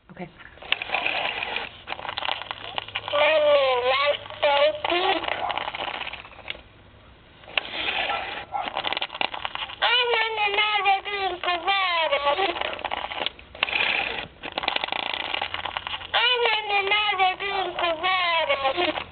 Okay. Mommy, like baby. I want another drink of water. I want another drink of water.